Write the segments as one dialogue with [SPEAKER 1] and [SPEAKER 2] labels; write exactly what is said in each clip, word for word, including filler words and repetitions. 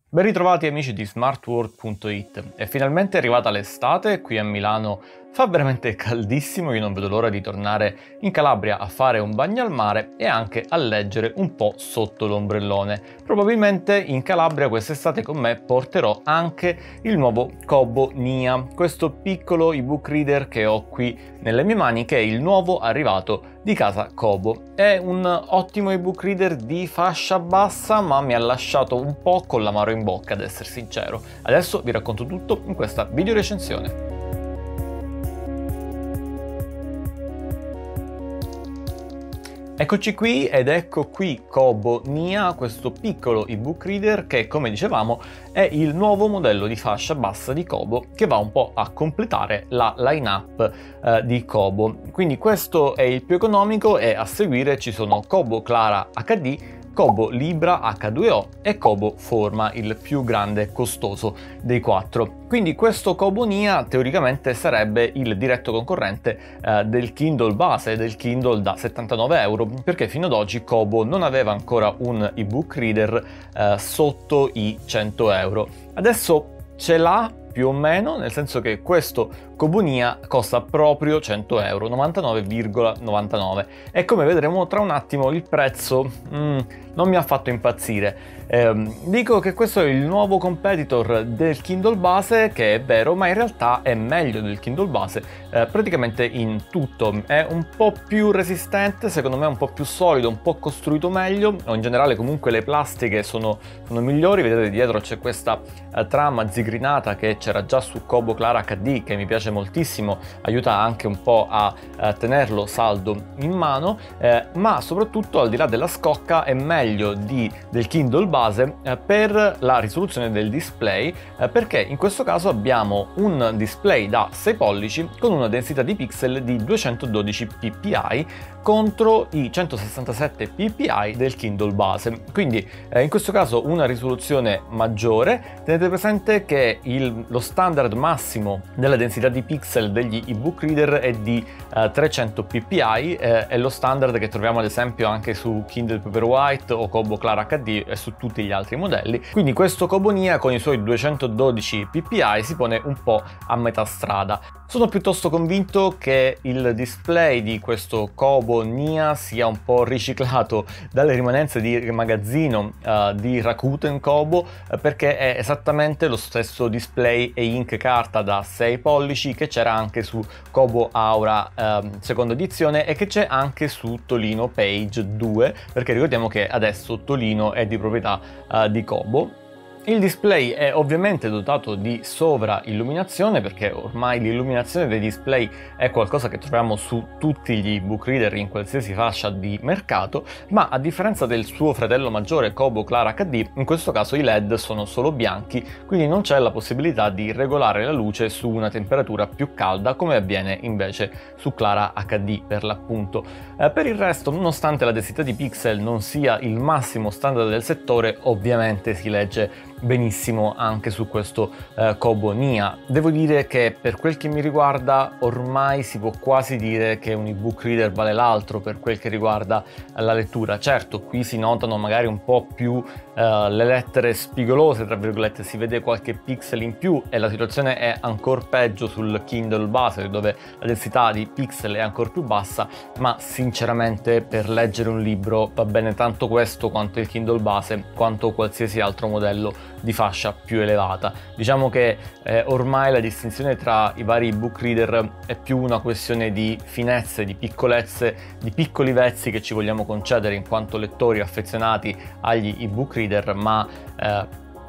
[SPEAKER 1] Ben ritrovati amici di smartworld punto it. È finalmente arrivata l'estate, qui a Milano fa veramente caldissimo, io non vedo l'ora di tornare in Calabria a fare un bagno al mare e anche a leggere un po' sotto l'ombrellone. Probabilmente in Calabria quest'estate con me porterò anche il nuovo Kobo Nia, questo piccolo ebook reader che ho qui nelle mie mani, che è il nuovo arrivato di casa Kobo. È un ottimo ebook reader di fascia bassa, ma mi ha lasciato un po' con l'amaro in bocca, ad essere sincero. Adesso vi racconto tutto in questa video recensione. Eccoci qui ed ecco qui Kobo Nia, questo piccolo ebook reader che, come dicevamo, è il nuovo modello di fascia bassa di Kobo che va un po' a completare la line-up eh, di Kobo. Quindi questo è il più economico e a seguire ci sono Kobo Clara acca di, Kobo Libra acca due o e Kobo Forma, il più grande e costoso dei quattro. Quindi questo Kobo Nia teoricamente sarebbe il diretto concorrente eh, del Kindle base, del Kindle da settantanove euro, perché fino ad oggi Kobo non aveva ancora un ebook reader eh, sotto i cento euro. Adesso ce l'ha più o meno, nel senso che questo Kobo Nia costa proprio cento euro, novantanove virgola novantanove, e come vedremo tra un attimo il prezzo mm, non mi ha fatto impazzire. Eh, dico che questo è il nuovo competitor del Kindle base, che è vero, ma in realtà è meglio del Kindle base eh, praticamente in tutto. È un po' più resistente, secondo me un po' più solido, un po' costruito meglio, o in generale comunque le plastiche sono, sono migliori. Vedete dietro c'è questa eh, trama zigrinata che c'era già su Kobo Clara acca di, che mi piace moltissimo, aiuta anche un po' a, a tenerlo saldo in mano, eh, ma soprattutto al di là della scocca è meglio di, del Kindle base eh, per la risoluzione del display, eh, perché in questo caso abbiamo un display da sei pollici con una densità di pixel di duecentododici ppi contro i centosessantasette ppi del Kindle base. Quindi eh, in questo caso una risoluzione maggiore. Tenete presente che il, lo standard massimo della densità di pixel degli ebook reader è di eh, trecento ppi, eh, è lo standard che troviamo ad esempio anche su Kindle Paperwhite o Kobo Clara acca di e su tutti gli altri modelli. Quindi questo Kobo Nia con i suoi duecentododici ppi si pone un po' a metà strada. Sono piuttosto convinto che il display di questo Kobo Nia sia un po' riciclato dalle rimanenze di magazzino uh, di Rakuten Kobo, uh, perché è esattamente lo stesso display e ink carta da sei pollici che c'era anche su Kobo Aura uh, seconda edizione e che c'è anche su Tolino Page due, perché ricordiamo che adesso Tolino è di proprietà uh, di Kobo. Il display è ovviamente dotato di sovrailluminazione, perché ormai l'illuminazione dei display è qualcosa che troviamo su tutti gli ebook reader in qualsiasi fascia di mercato, ma a differenza del suo fratello maggiore Kobo Clara acca di, in questo caso i led sono solo bianchi, quindi non c'è la possibilità di regolare la luce su una temperatura più calda come avviene invece su Clara acca di per l'appunto. Eh, per il resto, nonostante la densità di pixel non sia il massimo standard del settore, ovviamente si legge benissimo anche su questo eh, Kobo Nia. Devo dire che per quel che mi riguarda ormai si può quasi dire che un ebook reader vale l'altro per quel che riguarda la lettura. Certo, qui si notano magari un po' più eh, le lettere spigolose, tra virgolette, si vede qualche pixel in più, e la situazione è ancora peggio sul Kindle base, dove la densità di pixel è ancora più bassa, ma sinceramente per leggere un libro va bene tanto questo quanto il Kindle base, quanto qualsiasi altro modello di fascia più elevata. Diciamo che eh, ormai la distinzione tra i vari ebook reader è più una questione di finezze, di piccolezze, di piccoli vezzi che ci vogliamo concedere in quanto lettori affezionati agli ebook reader, ma eh,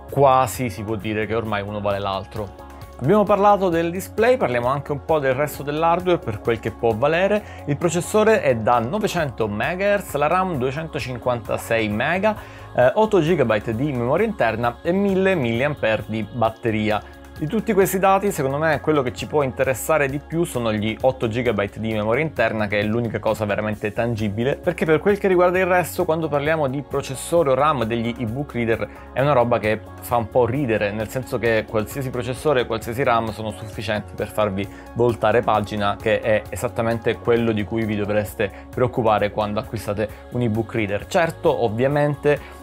[SPEAKER 1] quasi si può dire che ormai uno vale l'altro. Abbiamo parlato del display, parliamo anche un po' del resto dell'hardware per quel che può valere. Il processore è da novecento megahertz, la RAM duecentocinquantasei mega, eh, otto giga di memoria interna e mille milliampere ora di batteria. Di tutti questi dati, secondo me quello che ci può interessare di più sono gli otto giga di memoria interna, che è l'unica cosa veramente tangibile, perché per quel che riguarda il resto, quando parliamo di processore o RAM degli ebook reader, è una roba che fa un po' ridere, nel senso che qualsiasi processore e qualsiasi RAM sono sufficienti per farvi voltare pagina, che è esattamente quello di cui vi dovreste preoccupare quando acquistate un ebook reader. Certo, ovviamente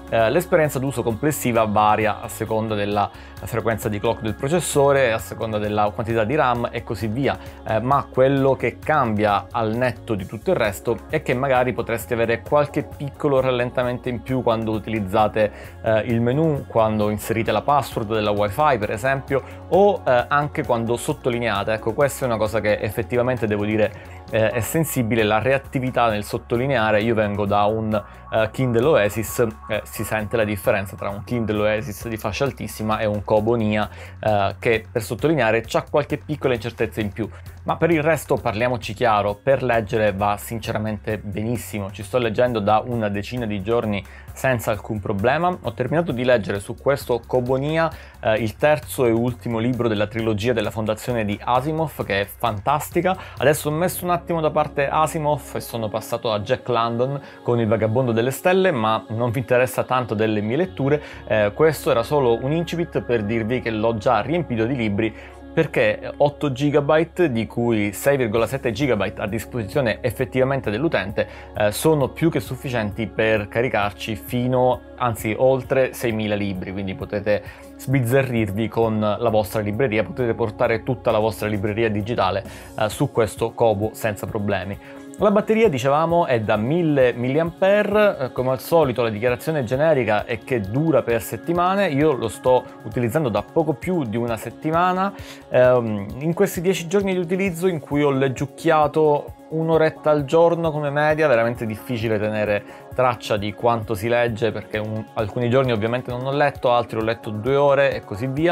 [SPEAKER 1] eh, l'esperienza d'uso complessiva varia a seconda della frequenza di clock del processore, a seconda della quantità di RAM e così via, eh, ma quello che cambia al netto di tutto il resto è che magari potresti avere qualche piccolo rallentamento in più quando utilizzate eh, il menu, quando inserite la password della wifi per esempio, o eh, anche quando sottolineate. Ecco, questa è una cosa che effettivamente devo dire eh, è sensibile, la reattività nel sottolineare. Io vengo da un uh, Kindle Oasis, eh, si sente la differenza tra un Kindle Oasis di fascia altissima e un Kobo Nia eh, che per sottolineare c'ha qualche piccola incertezza in più. Ma per il resto, parliamoci chiaro, per leggere va sinceramente benissimo. Ci sto leggendo da una decina di giorni senza alcun problema. Ho terminato di leggere su questo Kobo Nia eh, il terzo e ultimo libro della trilogia della fondazione di Asimov, che è fantastica. Adesso ho messo un attimo da parte Asimov e sono passato a Jack London con Il vagabondo delle stelle, ma non vi interessa tanto delle mie letture. Eh, questo era solo un incipit per dirvi che l'ho già riempito di libri, perché otto giga, di cui sei virgola sette giga a disposizione effettivamente dell'utente, eh, sono più che sufficienti per caricarci fino, anzi oltre seimila libri, quindi potete sbizzarrirvi con la vostra libreria, potete portare tutta la vostra libreria digitale eh, su questo Kobo senza problemi. La batteria, dicevamo, è da mille milliampere, come al solito la dichiarazione generica è che dura per settimane. Io lo sto utilizzando da poco più di una settimana, in questi dieci giorni di utilizzo in cui ho leggiucchiato un'oretta al giorno come media. Veramente difficile tenere traccia di quanto si legge, perché un, alcuni giorni ovviamente non ho letto, altri ho letto due ore e così via.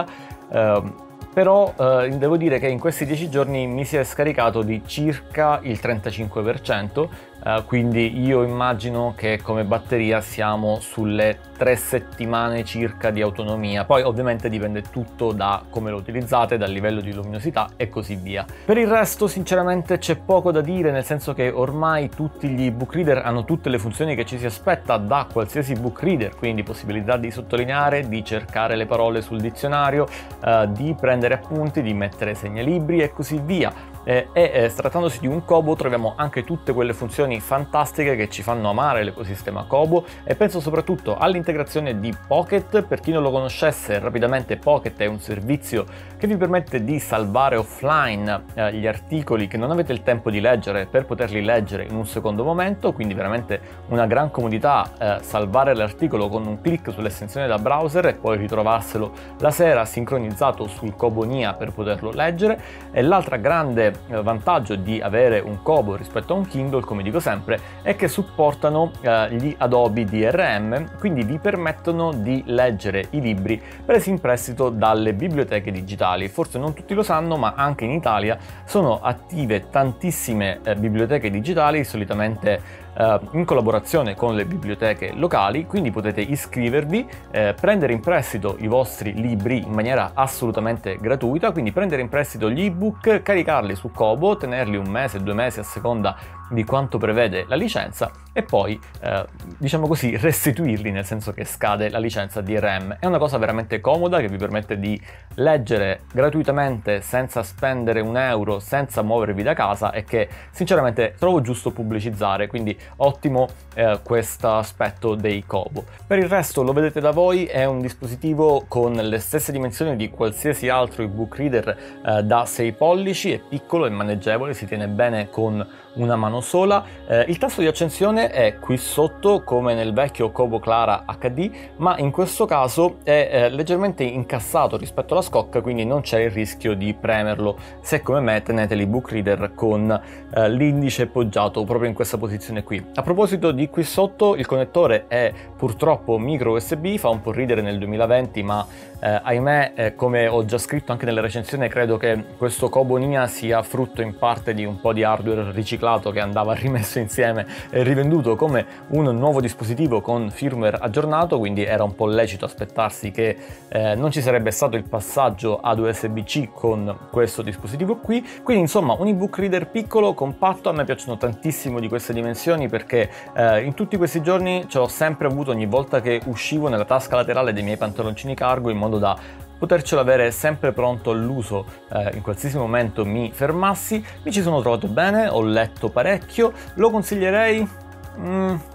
[SPEAKER 1] Però eh, devo dire che in questi dieci giorni mi si è scaricato di circa il trentacinque per cento, eh, quindi io immagino che come batteria siamo sulle tre settimane circa di autonomia. Poi ovviamente dipende tutto da come lo utilizzate, dal livello di luminosità e così via. Per il resto sinceramente c'è poco da dire, nel senso che ormai tutti gli book reader hanno tutte le funzioni che ci si aspetta da qualsiasi book reader, quindi possibilità di sottolineare, di cercare le parole sul dizionario, eh, di prendere appunti, di mettere segnalibri e così via. Eh, e eh, trattandosi di un Kobo troviamo anche tutte quelle funzioni fantastiche che ci fanno amare l'ecosistema Kobo, e penso soprattutto all'integrazione di Pocket. Per chi non lo conoscesse, rapidamente, Pocket è un servizio che vi permette di salvare offline eh, gli articoli che non avete il tempo di leggere per poterli leggere in un secondo momento, quindi veramente una gran comodità eh, salvare l'articolo con un clic sull'estensione da browser e poi ritrovarselo la sera sincronizzato sul Kobo Nia per poterlo leggere. E l'altra grande vantaggio di avere un Kobo rispetto a un Kindle, come dico sempre, è che supportano eh, gli Adobe D R M, quindi vi permettono di leggere i libri presi in prestito dalle biblioteche digitali. Forse non tutti lo sanno, ma anche in Italia sono attive tantissime eh, biblioteche digitali, solitamente Uh, in collaborazione con le biblioteche locali, quindi potete iscrivervi, eh, prendere in prestito i vostri libri in maniera assolutamente gratuita, quindi prendere in prestito gli ebook, caricarli su Kobo, tenerli un mese, due mesi a seconda di quanto prevede la licenza e poi, eh, diciamo così, restituirli, nel senso che scade la licenza D R M. È una cosa veramente comoda che vi permette di leggere gratuitamente senza spendere un euro, senza muovervi da casa, e che sinceramente trovo giusto pubblicizzare, quindi ottimo eh, questo aspetto dei Kobo. Per il resto lo vedete da voi, è un dispositivo con le stesse dimensioni di qualsiasi altro ebook reader eh, da sei pollici, è piccolo, è maneggevole, si tiene bene con una mano sola. Eh, il tasto di accensione è qui sotto come nel vecchio Kobo Clara H D, ma in questo caso è eh, leggermente incassato rispetto alla scocca, quindi non c'è il rischio di premerlo se come me tenete l'ebook reader con eh, l'indice poggiato proprio in questa posizione qui. A proposito di qui sotto, il connettore è purtroppo micro U S B, fa un po' ridere nel duemilaventi, ma eh, ahimè, eh, come ho già scritto anche nella recensione, credo che questo Kobo Nia sia frutto in parte di un po' di hardware riciclato che andava rimesso insieme e rivenduto come un nuovo dispositivo con firmware aggiornato, quindi era un po' lecito aspettarsi che eh, non ci sarebbe stato il passaggio ad U S B C con questo dispositivo qui. Quindi insomma un ebook reader piccolo, compatto. A me piacciono tantissimo di queste dimensioni perché eh, in tutti questi giorni ce l'ho sempre avuto ogni volta che uscivo nella tasca laterale dei miei pantaloncini cargo, in modo da potercelo avere sempre pronto all'uso eh, in qualsiasi momento mi fermassi. Mi ci sono trovato bene, ho letto parecchio, lo consiglierei? Mm,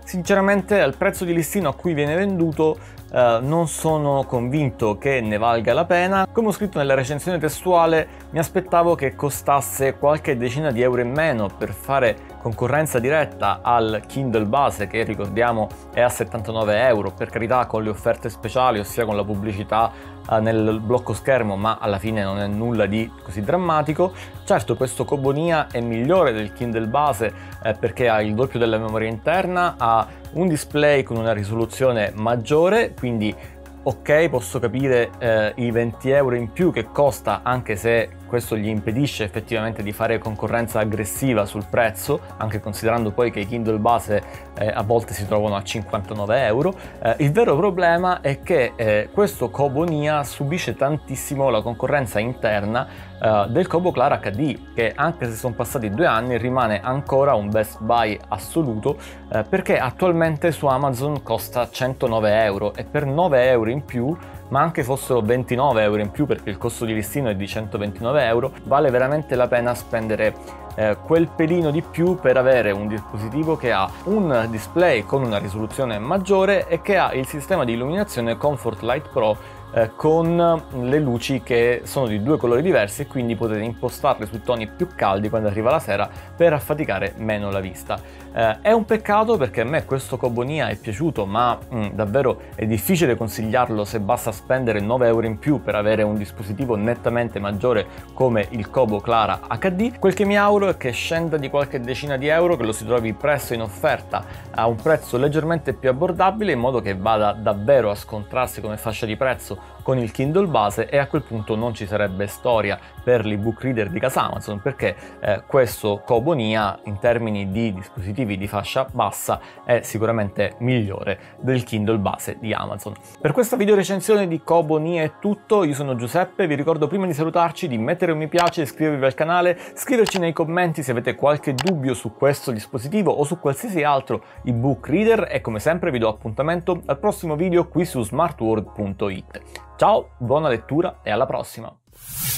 [SPEAKER 1] Sinceramente al prezzo di listino a cui viene venduto eh, non sono convinto che ne valga la pena. Come ho scritto nella recensione testuale, mi aspettavo che costasse qualche decina di euro in meno per fare concorrenza diretta al Kindle base, che ricordiamo è a settantanove euro, per carità con le offerte speciali, ossia con la pubblicità eh, nel blocco schermo, ma alla fine non è nulla di così drammatico. Certo, questo Kobo Nia è migliore del Kindle base eh, perché ha il doppio della memoria interna, ha un display con una risoluzione maggiore, quindi ok, posso capire eh, i venti euro in più che costa, anche se questo gli impedisce effettivamente di fare concorrenza aggressiva sul prezzo, anche considerando poi che i Kindle base eh, a volte si trovano a cinquantanove euro. Eh, il vero problema è che eh, questo Kobo Nia subisce tantissimo la concorrenza interna eh, del Kobo Clara acca di, che anche se sono passati due anni rimane ancora un best buy assoluto, eh, perché attualmente su Amazon costa centonove euro, e per nove euro in più, ma anche fossero ventinove euro in più perché il costo di listino è di centoventinove euro, vale veramente la pena spendere eh, quel pelino di più per avere un dispositivo che ha un display con una risoluzione maggiore e che ha il sistema di illuminazione Comfort Light Pro eh, con le luci che sono di due colori diversi, e quindi potete impostarle su toni più caldi quando arriva la sera per affaticare meno la vista. Eh, è un peccato perché a me questo Kobo Nia è piaciuto, ma mh, davvero è difficile consigliarlo se basta spendere nove euro in più per avere un dispositivo nettamente maggiore come il Kobo Clara acca di. Quel che mi auguro è che scenda di qualche decina di euro, che lo si trovi presto in offerta a un prezzo leggermente più abbordabile, in modo che vada davvero a scontrarsi come fascia di prezzo con il Kindle base, e a quel punto non ci sarebbe storia per l'ebook reader di casa Amazon, perché eh, questo Kobo Nia in termini di dispositivi di fascia bassa è sicuramente migliore del Kindle base di Amazon. Per questa video recensione di Kobo Nia è tutto. Io sono Giuseppe, vi ricordo prima di salutarci di mettere un mi piace, iscrivervi al canale, scriverci nei commenti se avete qualche dubbio su questo dispositivo o su qualsiasi altro ebook reader, e come sempre vi do appuntamento al prossimo video qui su smartworld punto it. Ciao, buona lettura e alla prossima!